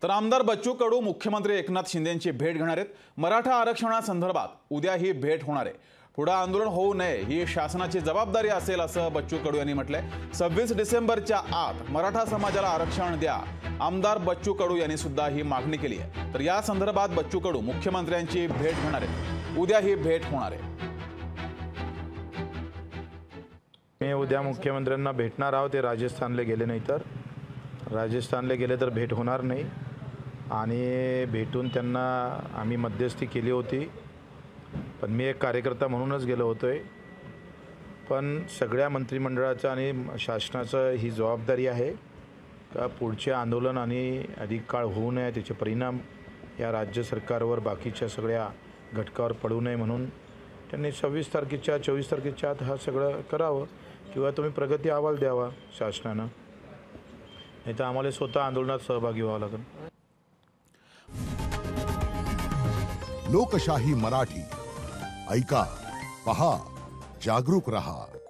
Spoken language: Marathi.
तर आमदार बच्चू कडू मुख्यमंत्री एकनाथ शिंदेंची भेट घेणार आहेत। मराठा आरक्षणासंदर्भात उद्या ही भेट होणार आहे। पुढे आंदोलन होऊ नये ही शासनाची जबाबदारी असेल असं बच्चू कडू यांनी म्हटलंय। 26 डिसेंबरच्या आत मराठा समाजाला आरक्षण द्या, आमदार बच्चू कडू यांनी सुद्धा ही मागणी केली आहे। तर या संदर्भात बच्चू कडू मुख्यमंत्र्यांची भेट घेणार आहेत। उद्या ही भेट होणार आहे। मी उद्या मुख्यमंत्र्यांना भेटणार आहोत। ते राजस्थानला गेले नाही तर राजस्थानला गेले तर भेट होणार नाही आणि भेटून त्यांना आम्ही मध्यस्थी केली होती, पण मी एक कार्यकर्ता म्हणूनच गेलो होतोय। पण सगळ्या मंत्रिमंडळाचं आणि शासनाचं ही जबाबदारी आहे का पुढचे आंदोलन आणि अधिक काळ होऊ नये, त्याचे परिणाम या राज्य सरकारवर बाकीच्या सगळ्या घटकावर पडू नये म्हणून त्यांनी 26 तारखेच्या 24 तारखेच्या आत हा सगळं करावं किंवा तुम्ही प्रगती अहवाल द्यावा शासनानं, नाही तर आम्हाला स्वतः आंदोलनात सहभागी व्हावं लागेल। लोकशाही मराठी ऐका, पहा, जागरूक रहा।